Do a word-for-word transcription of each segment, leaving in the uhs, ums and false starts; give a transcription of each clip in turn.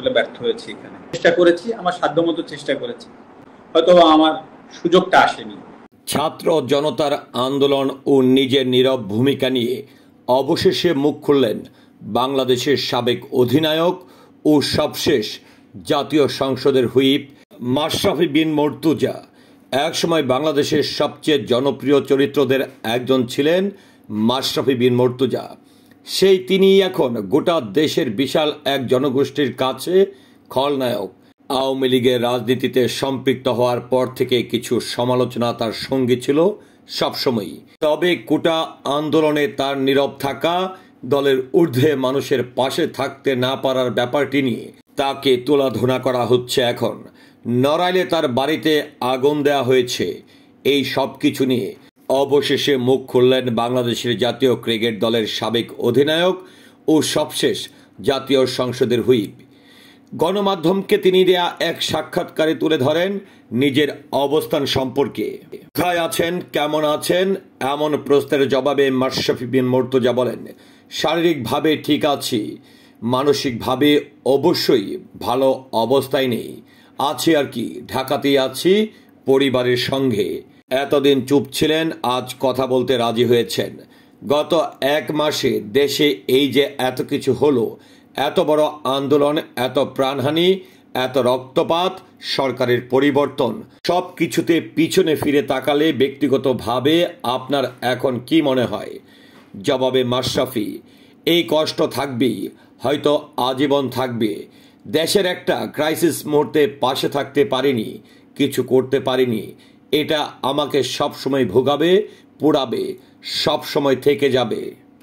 আসলে ব্যর্থ হয়েছি। এখানে চেষ্টা করেছি, আমার সাধ্যমতো চেষ্টা করেছি, হয়তো আমার সুযোগটা আসেনি। ছাত্র জনতার আন্দোলন ও নিজের নীরব ভূমিকা নিয়ে অবশেষে মুখ খুললেন বাংলাদেশের সাবেক অধিনায়ক ও সবশেষ জাতীয় সংসদের হুইপ মাশরাফি বিন মুর্তজা। একসময় বাংলাদেশের সবচেয়ে জনপ্রিয় চরিত্রদের একজন ছিলেন মাশরাফি বিন মুর্তজা। সেই তিনি এখন গোটা দেশের বিশাল এক জনগোষ্ঠীর কাছে খলনায়ক। আওয়ামী লীগের রাজনীতিতে সম্পৃক্ত হওয়ার পর থেকে কিছু সমালোচনা তার সঙ্গী ছিল সবসময়ই। তবে কোটা আন্দোলনে তার নীরব থাকা, দলের ঊর্ধ্বে মানুষের পাশে থাকতে না পারার ব্যাপারটি নিয়ে তাকে তুলাধনা করা হচ্ছে এখন। নড়াইলে তার বাড়িতে আগুন দেওয়া হয়েছে। এই সব কিছু নিয়ে অবশেষে মুখ খুললেন বাংলাদেশের জাতীয় ক্রিকেট দলের সাবেক অধিনায়ক ও সবশেষ জাতীয় সংসদের হুইপ। গণমাধ্যমকে তিনি দেয়া এক সাক্ষাৎকারে তুলে ধরেন নিজের অবস্থান সম্পর্কে। কোথায় আছেন, কেমন আছেন এমন প্রশ্নের জবাবে মাশরাফি বিন মুর্তজা বলেন, শারীরিকভাবে ঠিক আছি, মানসিকভাবে অবশ্যই ভালো অবস্থায় নেই, আছি আর কি, ঢাকাতেই আছি পরিবারের সঙ্গে। এতদিন চুপ ছিলেন, আজ কথা বলতে রাজি হয়েছেন। গত এক মাসে দেশে এই যে এত কিছু হলো, এত বড় আন্দোলন, এত প্রাণহানি, এত রক্তপাত, সরকারের পরিবর্তন, সব কিছুতে পিছনে ফিরে তাকালে ব্যক্তিগতভাবে আপনার এখন কি মনে হয়? জবাবে মাশরাফি, এই কষ্ট থাকবেই, হয়তো আজীবন থাকবে। দেশের একটা ক্রাইসিস মুহূর্তে পাশে থাকতে পারিনি, কিছু করতে পারিনি, এটা আমাকে সবসময় ভোগাবে, পোড়াবে, সবসময় থেকে যাবে।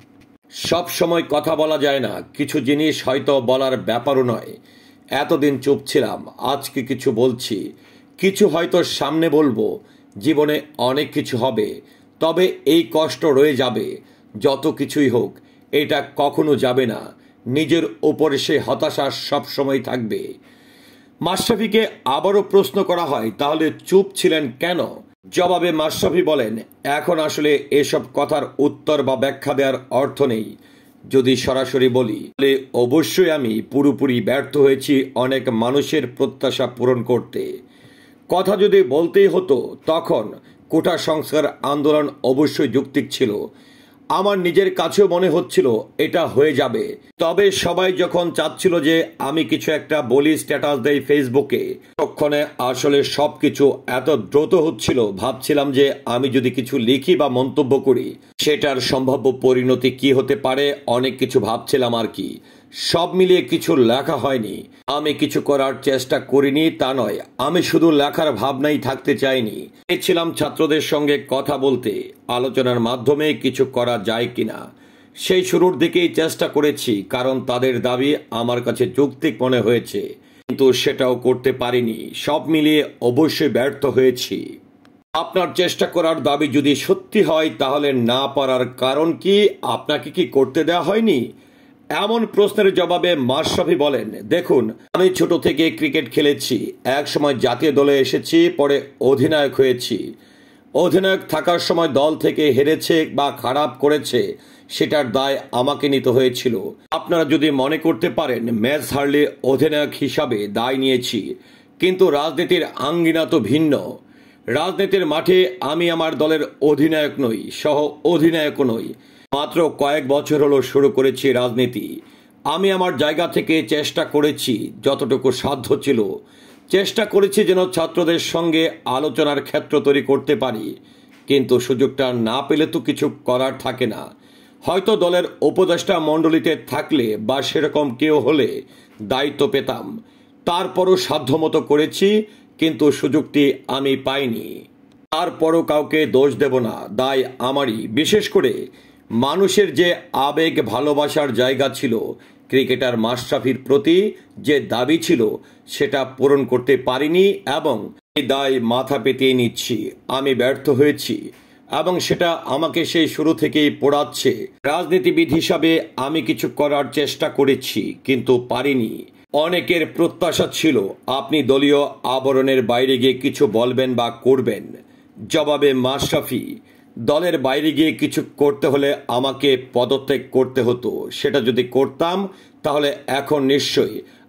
সব সময় কথা বলা যায় না, কিছু জিনিস হয়তো বলার ব্যাপারও নয়। এতদিন চুপ ছিলাম, আজকে কিছু বলছি, কিছু হয়তো সামনে বলবো। জীবনে অনেক কিছু হবে, তবে এই কষ্ট রয়ে যাবে। যত কিছুই হোক, এটা কখনো যাবে না। নিজের উপরে সে হতাশা সবসময় থাকবে। মাশরাফিকে আবারও প্রশ্ন করা হয়, তাহলে চুপ ছিলেন কেন? জবাবে মাশরাফি বলেন, এখন আসলে এসব কথার উত্তর বা ব্যাখ্যা দেওয়ার অর্থ নেই। যদি সরাসরি বলি তাহলে অবশ্যই আমি পুরোপুরি ব্যর্থ হয়েছি অনেক মানুষের প্রত্যাশা পূরণ করতে। কথা যদি বলতেই হতো, তখন কোটা সংস্কার আন্দোলন অবশ্যই যৌক্তিক ছিল। আমার নিজের কাছেও মনে হচ্ছিল এটা হয়ে যাবে। তবে সবাই যখন চাচ্ছিল যে আমি কিছু একটা বলি, স্ট্যাটাস দেই ফেসবুকে, তখনে আসলে সবকিছু এত দ্রুত হচ্ছিল, ভাবছিলাম যে আমি যদি কিছু লিখি বা মন্তব্য করি, সেটার সম্ভাব্য পরিণতি কি হতে পারে, অনেক কিছু ভাবছিলাম আর কি। সব মিলিয়ে কিছু লেখা হয়নি। আমি কিছু করার চেষ্টা করিনি তা নয়, আমি শুধু লেখার ভাবনাই থাকতে চাইনি। চেয়েছিলাম ছাত্রদের সঙ্গে কথা বলতে, আলোচনার মাধ্যমে কিছু করা যায় কিনা। সেই শুরুর দিকেই চেষ্টা করেছি, কারণ তাদের দাবি আমার কাছে যৌক্তিক মনে হয়েছে, কিন্তু সেটাও করতে পারিনি। সব মিলিয়ে অবশ্যই ব্যর্থ হয়েছি। আপনার চেষ্টা করার দাবি যদি সত্যি হয়, তাহলে না পারার কারণ কি? আপনাকে কি করতে দেওয়া হয়নি? এমন প্রশ্নের জবাবে মাশরাফি বলেন, দেখুন, আমি ছোট থেকে ক্রিকেট খেলেছি, এক সময় জাতীয় দলে এসেছি, পরে অধিনায়ক হয়েছি। অধিনায়ক থাকার সময় দল থেকে হেরেছে বা খারাপ করেছে, সেটার দায় আমাকে নিতে হয়েছিল। আপনারা যদি মনে করতে পারেন ম্যাচ হারলে অধিনায়ক হিসাবে দায় নিয়েছি, কিন্তু রাজনীতির আঙ্গিনা তো ভিন্ন। রাজনীতির মাঠে আমি আমার দলের অধিনায়ক নই, সহ অধিনায়কও নই। মাত্র কয়েক বছর হলো শুরু করেছি রাজনীতি। আমি আমার জায়গা থেকে চেষ্টা করেছি যতটুকু সাধ্য ছিল। চেষ্টা করেছি যেন ছাত্রদের সঙ্গে আলোচনার ক্ষেত্র তৈরি করতে পারি, কিন্তু সুযোগটা না পেলে তো কিছু করার থাকে না। হয়তো দলের উপদেষ্টা মণ্ডলীতে থাকলে বা সেরকম কেউ হলে দায়িত্ব পেতাম। তারপরও সাধ্যমতো করেছি, কিন্তু সুযোগটি আমি পাইনি। তারপরও কাউকে দোষ দেব না, দায় আমারই। বিশেষ করে মানুষের যে আবেগ ভালোবাসার জায়গা ছিল, ক্রিকেটার মাশরাফির প্রতি যে দাবি ছিল, সেটা পূরণ করতে পারিনি এবং এই দায় মাথা পেতে নিচ্ছি। আমি ব্যর্থ হয়েছি এবং সেটা আমাকে সেই শুরু থেকেই পোড়াচ্ছে। রাজনীতিবিদ হিসাবে আমি কিছু করার চেষ্টা করেছি, কিন্তু পারিনি। অনেকের প্রত্যাশা ছিল আপনি দলীয় আবরণের বাইরে গিয়ে কিছু বলবেন বা করবেন। জবাবে মাশরাফি, দলের বাইরে গিয়ে কিছু করতে হলে আমাকে পদত্যাগ করতে হতো। সেটা যদি করতাম, তাহলে এখন নিশ্চয়ই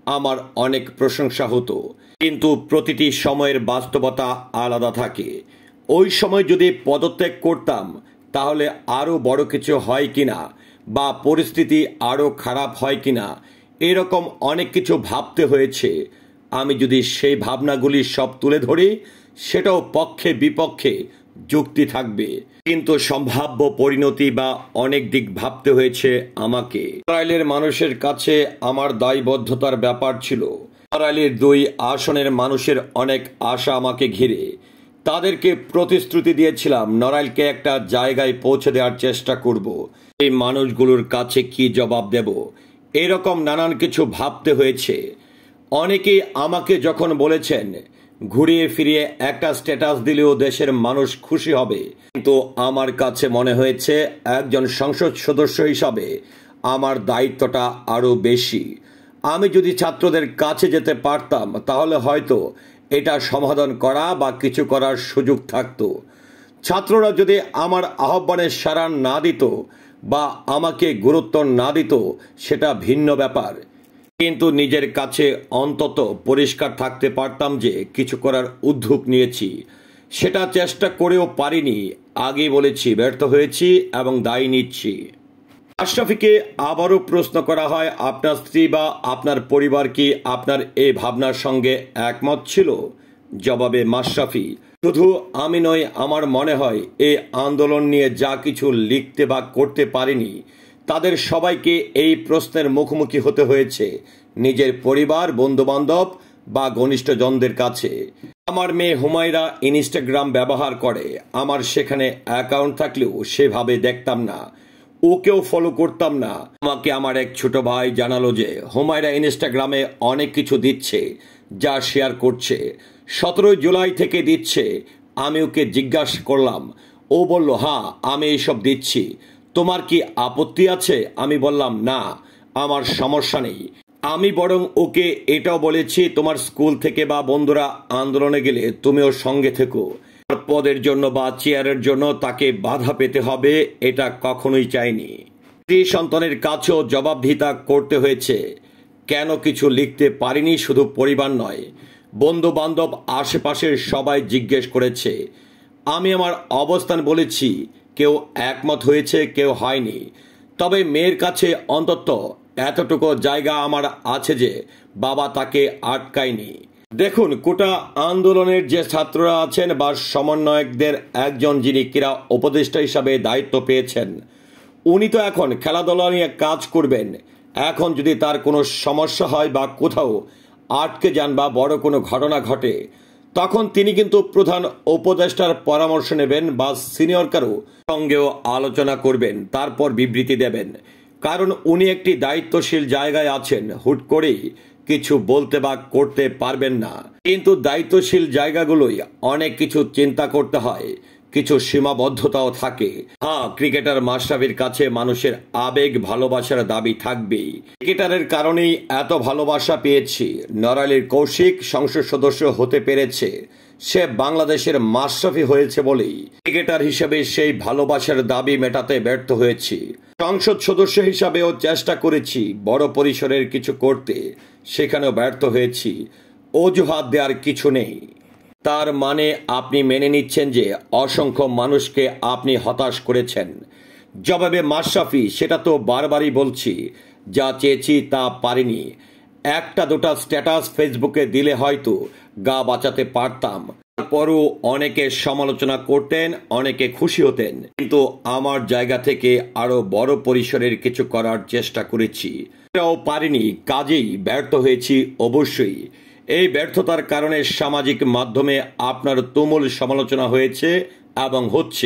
আমার অনেক প্রশংসা হতো, কিন্তু প্রতিটি সময়ের বাস্তবতা আলাদা থাকে। ওই সময় যদি পদত্যাগ করতাম তাহলে আরও বড় কিছু হয় কিনা, বা পরিস্থিতি আরও খারাপ হয় কিনা, এরকম অনেক কিছু ভাবতে হয়েছে। আমি যদি সেই ভাবনাগুলি সব তুলে ধরি সেটাও পক্ষে বিপক্ষে যুক্তি থাকবে, কিন্তু সম্ভাব্য পরিণতি বা অনেক দিক ভাবতে হয়েছে আমাকে। ইসরায়েলের মানুষের কাছে আমার দায়বদ্ধতার ব্যাপার ছিল। ইসরায়েলের দুই আসনের মানুষের অনেক আশা আমাকে ঘিরে। তাদেরকে প্রতিশ্রুতি দিয়েছিলাম নড়াইলকে একটা জায়গায় পৌঁছে দেওয়ার চেষ্টা করব। এই মানুষগুলোর কাছে কি জবাব দেব, এরকম নানান কিছু ভাবতে হয়েছে। অনেকেই আমাকে যখন বলেছেন ঘুরিয়ে ফিরিয়ে একটা স্ট্যাটাস দিলেও দেশের মানুষ খুশি হবে, কিন্তু আমার কাছে মনে হয়েছে একজন সংসদ সদস্য হিসাবে আমার দায়িত্বটা আরও বেশি। আমি যদি ছাত্রদের কাছে যেতে পারতাম তাহলে হয়তো এটা সমাধান করা বা কিছু করার সুযোগ থাকতো। ছাত্ররা যদি আমার আহ্বানে সাড়া না দিত বা আমাকে গুরুত্ব না দিত সেটা ভিন্ন ব্যাপার, কিন্তু নিজের কাছে অন্তত পরিষ্কার থাকতে পারতাম যে কিছু করার উদ্যোগ নিয়েছি। সেটা চেষ্টা করেও পারিনি। আগেই বলেছি ব্যর্থ হয়েছি এবং দায়ী নিচ্ছি। আশরাফিকে আবারও প্রশ্ন করা হয়, আপনার স্ত্রী বা আপনার পরিবার কি আপনার এই ভাবনার সঙ্গে একমত ছিল? জবাবে মাশরাফি, শুধু আমি নয়, আমার মনে হয় এই আন্দোলন নিয়ে যা কিছু লিখতে বা করতে পারিনি তাদের সবাইকে এই প্রশ্নের মুখোমুখি হতে হয়েছে নিজের পরিবার, বন্ধুবান্ধব বা ঘনিষ্ঠজনদের কাছে। আমার মেয়ে হুমায়রা ইনস্টাগ্রাম ব্যবহার করে। আমার সেখানে অ্যাকাউন্ট থাকলেও সেভাবে দেখতাম না, ওকেও ফলো করতাম না। আমাকে আমার এক ছোট ভাই জানালো যে হুমায়রা ইনস্টাগ্রামে অনেক কিছু দিচ্ছে যা শেয়ার করছে, সতেরোই জুলাই থেকে দিচ্ছে। আমি ওকে জিজ্ঞাসা করলাম, ও বলল হ্যাঁ আমি এইসব দিচ্ছি, তোমার কি আপত্তি আছে? আমি বললাম না, আমার সমস্যা নেই। আমি বরং ওকে এটাও বলেছি তোমার স্কুল থেকে বা বন্ধুরা আন্দোলনে গেলে তুমিও সঙ্গে থেকো। পদের জন্য বা চেয়ারের জন্য তাকে বাধা পেতে হবে এটা কখনোই চাইনি। স্ত্রী সন্তানের কাছেও জবাবদিহিতা করতে হয়েছে। কেন কিছু লিখতে পারিনি শুধু পরিবার নয়, বন্ধু বান্ধব আশেপাশের সবাই জিজ্ঞেস করেছে। আমি আমার অবস্থান বলেছি, কেউ একমত হয়েছে কেউ হয়নি, তবে মেয়ের কাছে অন্তত এতটুকু জায়গা আমার আছে যে বাবা তাকে আটকায়নি। দেখুন, কোটা আন্দোলনের যে ছাত্ররা আছেন বা সমন্বয়কদের একজন যিনি ক্রীড়া উপদেষ্টা হিসাবে দায়িত্ব পেয়েছেন, উনি তো এখন খেলাধুলা নিয়ে কাজ করবেন। এখন যদি তার কোনো সমস্যা হয় বা কোথাও আটকে যান বা বড় কোনো ঘটনা ঘটে, তখন তিনি কিন্তু প্রধান উপদেষ্টার পরামর্শ নেবেন বা সিনিয়র কারো সঙ্গেও আলোচনা করবেন, তারপর বিবৃতি দেবেন। কারণ উনি একটি দায়িত্বশীল জায়গায় আছেন, হুট করেই কিছু বলতে বা করতে পারবেন না। কিন্তু দায়িত্বশীল জায়গাগুলোই অনেক কিছু চিন্তা করতে হয়, কিছু সীমাবদ্ধতাও থাকে। হ্যাঁ, ক্রিকেটার মাশরাফির কাছে মানুষের আবেগ ভালোবাসার দাবি থাকবেই। ক্রিকেটারের কারণেই এত ভালোবাসা পেয়েছি। নড়াইলের কৌশিক সংসদ সদস্য হতে পেরেছে, সে বাংলাদেশের মাশরাফি হয়েছে বলেই ক্রিকেটার হিসেবে সেই ভালোবাসার দাবি মেটাতে ব্যর্থ হয়েছি। সংসদ সদস্য হিসাবেও চেষ্টা করেছি বড় পরিসরের কিছু করতে, সেখানেও ব্যর্থ হয়েছি। অজুহাত দেওয়ার কিছু নেই। তার মানে আপনি মেনে নিচ্ছেন যে অসংখ্য মানুষকে আপনি হতাশ করেছেন? জবাবে মাশরাফি, সেটা তো বারবারই বলছি, যা চেয়েছি তা পারিনি। একটা দুটা স্ট্যাটাস ফেসবুকে দিলে হয়তো গা বাঁচাতে পারতাম, তারপরও অনেকে সমালোচনা করতেন, অনেকে খুশি হতেন, কিন্তু আমার জায়গা থেকে আরো বড় পরিসরের কিছু করার চেষ্টা করেছি, এটাও পারিনি। কাজেই ব্যর্থ হয়েছি অবশ্যই। এই ব্যর্থতার কারণে সামাজিক মাধ্যমে আপনার তুমুল সমালোচনা হয়েছে এবং হচ্ছে।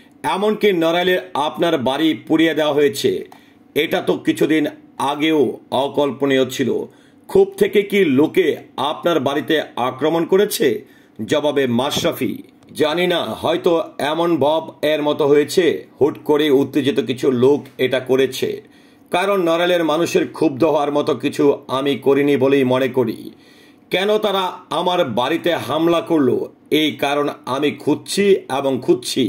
এমনকি নড়াইলে আপনার বাড়ি পুড়িয়ে দেওয়া হয়েছে। এটা তো কিছুদিন আগেও অকল্পনীয় ছিল। ক্ষোভ থেকে কি লোকে আপনার বাড়িতে আক্রমণ করেছে? জবাবে মাশরাফি, জানি না, হয়তো এমন ভাব এর মতো হয়েছে, হুট করে উত্তেজিত কিছু লোক এটা করেছে। কারণ নড়াইলের মানুষের ক্ষুব্ধ হওয়ার মতো কিছু আমি করিনি বলেই মনে করি। কেন তারা আমার বাড়িতে হামলা করলো এই কারণ আমি খুঁজছি এবং খুঁজছি।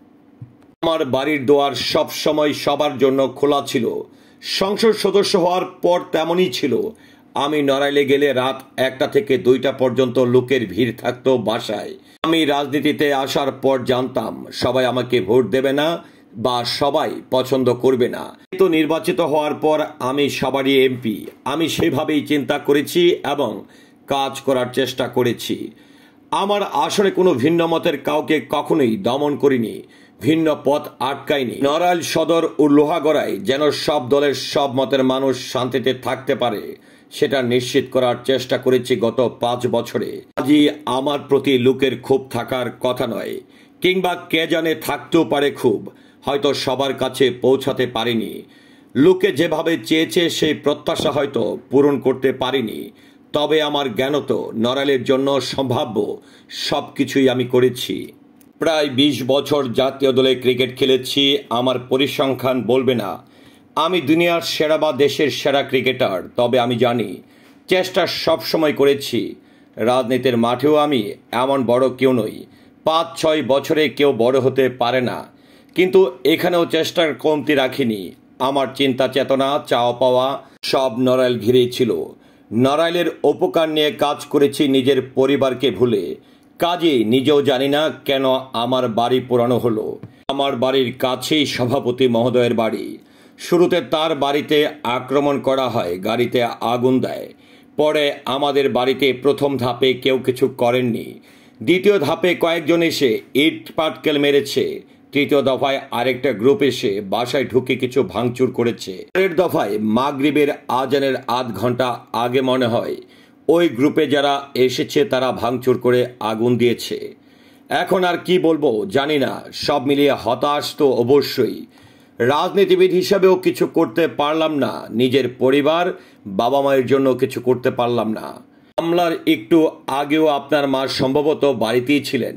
আমার বাড়ির দুয়ার সব সময় সবার জন্য খোলা ছিল। সংসদ সদস্য হওয়ার পর তেমনই ছিল। আমি নড়াইলে গেলে রাত একটা থেকে দুইটা পর্যন্ত লোকের ভিড় থাকতো বাসায়। আমি রাজনীতিতে আসার পর জানতাম সবাই আমাকে ভোট দেবে না বা সবাই পছন্দ করবে না, কিন্তু নির্বাচিত হওয়ার পর আমি সবারই এমপি। আমি সেভাবেই চিন্তা করেছি এবং কাজ করার চেষ্টা করেছি। আমার আসলে কোনো ভিন্ন মতের কাউকে কখনোই দমন করিনি, ভিন্ন পথ আটকায়নি। নড়াইল সদর ও লোহাগড়ায় যেন সব দলের সব মতের মানুষ শান্তিতে থাকতে পারে সেটা নিশ্চিত করার চেষ্টা করেছি গত পাঁচ বছরে। আজই আমার প্রতি লোকের ক্ষোভ থাকার কথা নয়, কিংবা কে জানে থাকতেও পারে ক্ষোভ, হয়তো সবার কাছে পৌঁছাতে পারিনি। লোকে যেভাবে চেয়েছে সেই প্রত্যাশা হয়তো পূরণ করতে পারিনি, তবে আমার জ্ঞানত নড়াইলের জন্য সম্ভাব্য সব কিছুই আমি করেছি। প্রায় বিশ বছর জাতীয় দলে ক্রিকেট খেলেছি। আমার পরিসংখ্যান বলবে না আমি দুনিয়ার সেরা বা দেশের সেরা ক্রিকেটার, তবে আমি জানি চেষ্টা সবসময় করেছি। রাজনীতির মাঠেও আমি এমন বড় কেউ নই, পাঁচ ছয় বছরে কেউ বড় হতে পারে না, কিন্তু এখানেও চেষ্টার কমতি রাখিনি। আমার চিন্তা চেতনা চাওয়া পাওয়া সব নড়াইল ঘিরেই ছিল। নড়াইলের উপকার নিয়ে কাজ করেছি নিজের পরিবারকে ভুলে। কাজে নিজেও জানি না কেন আমার বাড়ি পোড়ানো হলো। আমার বাড়ির কাছেই সভাপতি মহোদয়ের বাড়ি। শুরুতে তার বাড়িতে আক্রমণ করা হয়, গাড়িতে আগুন দেয়। পরে আমাদের বাড়িতে প্রথম ধাপে কেউ কিছু করেননি, দ্বিতীয় ধাপে কয়েকজন এসে ইট পাটকেল মেরেছে, তৃতীয় দফায় আরেকটা গ্রুপ এসে বাসায় ঢুকে কিছু ভাঙচুর করেছে। পরের দফায় মাগরিবের আজানের আধ ঘন্টা আগে মনে হয় ওই গ্রুপে যারা এসেছে তারা ভাঙচুর করে আগুন দিয়েছে। এখন আর কি বলবো জানি না, সব মিলিয়ে হতাশ তো অবশ্যই। রাজনীতিবিদ হিসাবেও কিছু করতে পারলাম না, নিজের পরিবার বাবা মায়ের জন্য কিছু করতে পারলাম না। হামলার একটু আগেও আপনার মা সম্ভবত বাড়িতেই ছিলেন।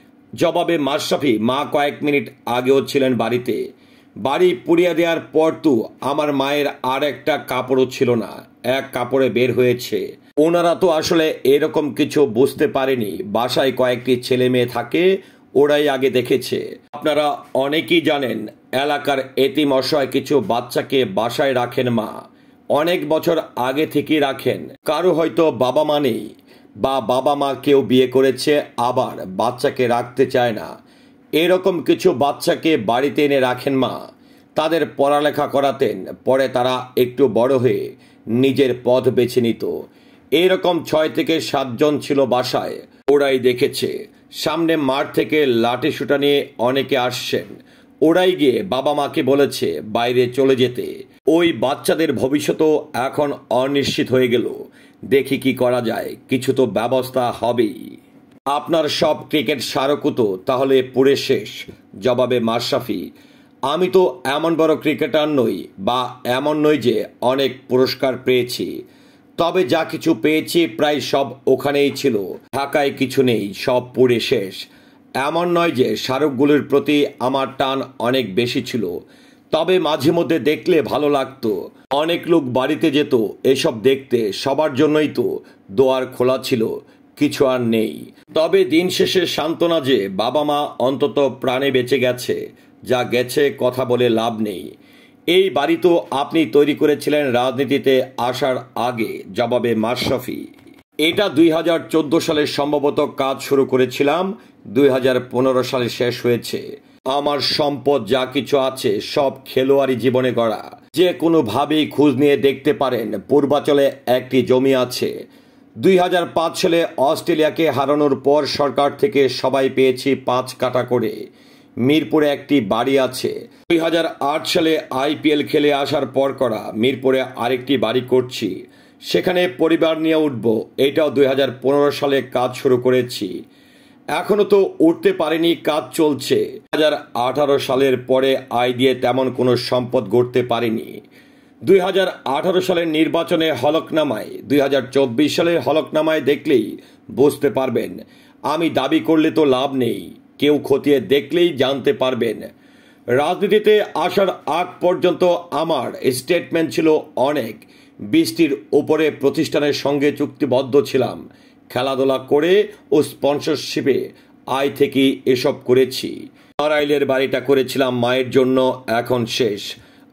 জবাবে মাশরাফি মা কয়েক মিনিট আগেও ছিলেন বাড়িতে। বাড়ি পুড়িয়ে দেওয়ার পর তো আমার মায়ের আর একটা কাপড়ও ছিল না, এক কাপড়ে বের হয়েছে। ওনারা তো আসলে এরকম কিছু বুঝতে পারেনি। বাসায় কয়েকটি ছেলে মেয়ে থাকে, ওরাই আগে দেখেছে। আপনারা অনেকেই জানেন এলাকার এতিম অসহায় কিছু বাচ্চাকে বাসায় রাখেন মা, অনেক বছর আগে থেকেই রাখেন। কারো হয়তো বাবা মা নেই বা বাবা মা কেউ বিয়ে করেছে, আবার বাচ্চাকে রাখতে চায় না। এরকম কিছু বাচ্চাকে বাড়িতে এনে রাখেন মা, তাদের পড়ালেখা করাতেন। পরে তারা একটু বড় হয়ে নিজের পথ বেছে নিত। এরকম ছয় থেকে সাতজন ছিল বাসায়, ওরাই দেখেছে। সামনে মাঠ থেকে লাঠি সুটা নিয়ে অনেকে আসছেন, ওরাই গিয়ে বাবা মাকে বলেছে বাইরে চলে যেতে। ওই বাচ্চাদের ভবিষ্যৎও এখন অনিশ্চিত হয়ে গেল। দেখি কি করা যায়, কিছু তো ব্যবস্থা হবেই। আপনার সব ক্রিকেট স্মারকও তাহলে পুরে শেষ। জবাবে মাশরাফি আমি তো এমন বড় ক্রিকেটার নই বা এমন নই যে অনেক পুরস্কার পেয়েছি, তবে যা কিছু পেয়েছি প্রায় সব ওখানেই ছিল। ঢাকায় কিছু নেই, সব পুড়ে শেষ। এমন নয় যে স্মারকগুলোর প্রতি আমার টান অনেক বেশি ছিল, তবে মাঝে মধ্যে দেখলে ভালো লাগতো। অনেক লোক বাড়িতে যেত এসব দেখতে, সবার জন্যই তো দোয়ার খোলা ছিল। কিছু আর নেই, তবে দিন শেষে সান্ত্বনা যে বাবা মা অন্তত প্রাণে বেঁচে গেছে, যা গেছে কথা বলে লাভ নেই। এই বাড়ি তো আপনি তৈরি করেছিলেন রাজনীতিতে আসার আগে। জবাবে মাশরাফি এটা দুই হাজার চোদ্দ সালে সম্ভবত কাজ শুরু করেছিলাম, দুই হাজার পনেরো সালে শেষ হয়েছে। আমার সম্পদ যা কিছু আছে সব খেলোয়াড়ি জীবনে গড়া। যে কোনোভাবেই খোঁজ নিয়ে দেখতে পারেন পূর্বাঞ্চলে একটি জমি আছে। দুই হাজার পাঁচ সালে অস্ট্রেলিয়াকে হারানোর পর সরকার থেকে সবাই পেয়েছি পাঁচ কাঠা করে। মিরপুরে একটি বাড়ি আছে। দুই হাজার আট সালে আইপিএল খেলে আসার পর করা মিরপুরে আরেকটি বাড়ি করছি, সেখানে পরিবার নিয়ে উঠব। এটাও দুই হাজার পনেরো সালে কাজ শুরু করেছি, এখনো তো উঠতে পারিনি, কাজ চলছে। দুই হাজার আঠারো সালের পরে আয় দিয়ে তেমন কোনো সম্পদ গড়তে পারিনি। দুই হাজার আঠারো সালের নির্বাচনে হলফনামায়, দুই হাজার চব্বিশ সালের হলফনামায় দেখলেই বুঝতে পারবেন। আমি দাবি করলে তো লাভ নেই, কেউ খতিয়ে দেখলেই জানতে পারবেন। রাজনীতিতে আসার আগ পর্যন্ত আমার স্টেটমেন্ট ছিল অনেক। বিশটির উপরে প্রতিষ্ঠানের সঙ্গে চুক্তিবদ্ধ ছিলাম। খেলাধুলা করে ও স্পন্সরশিপে আয় থেকেই এসব করেছি। নড়াইলের বাড়িটা করেছিলাম মায়ের জন্য, এখন শেষ।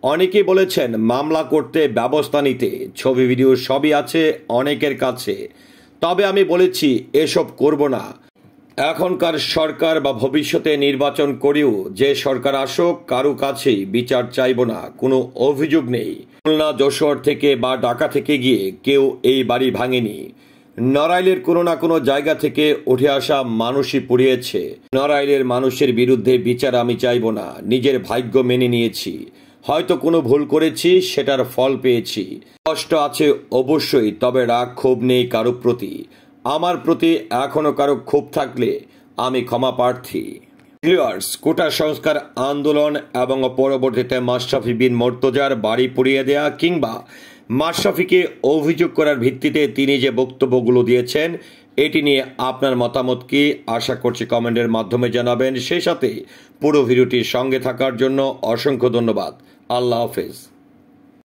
অনেকেই বলেছেন মামলা করতে, ব্যবস্থা নিতে, ছবি ভিডিও সবই আছে অনেকের কাছে, তবে আমি বলেছি এসব করব না। এখনকার সরকার বা ভবিষ্যতে নির্বাচন করেও যে সরকার আসুক, কারো কাছেই বিচার চাইব না, কোনো অভিযোগ নেই। খুলনা, যশোর থেকে বা ঢাকা থেকে গিয়ে কেউ এই বাড়ি ভাঙেনি। নড়াইলের কোনো না কোনো জায়গা থেকে উঠে আসা মানুষই পুড়িয়েছে। নড়াইলের মানুষের বিরুদ্ধে বিচার আমি চাইব না, নিজের ভাগ্য মেনে নিয়েছি। হয়তো কোনো ভুল করেছি, সেটার ফল পেয়েছি। কষ্ট আছে অবশ্যই, তবে রাগ ক্ষোভ নেই কারো প্রতি। আমার প্রতি এখনো কারো ক্ষোভ থাকলে আমি ক্ষমা প্রার্থী। ভিউয়ার্স, কোটা সংস্কার আন্দোলন এবং পরবর্তীতে মাশরাফি বিন মুর্তজার বাড়ি পুড়িয়ে দেয়া কিংবা মাশরাফিকে অভিযোগ করার ভিত্তিতে তিনি যে বক্তব্যগুলো দিয়েছেন, এটি নিয়ে আপনার মতামত কি? আশা করছি কমেন্টের মাধ্যমে জানাবেন। সেই সাথে পুরো ভিডিওটির সঙ্গে থাকার জন্য অসংখ্য ধন্যবাদ। আল্লাহ হাফেজ।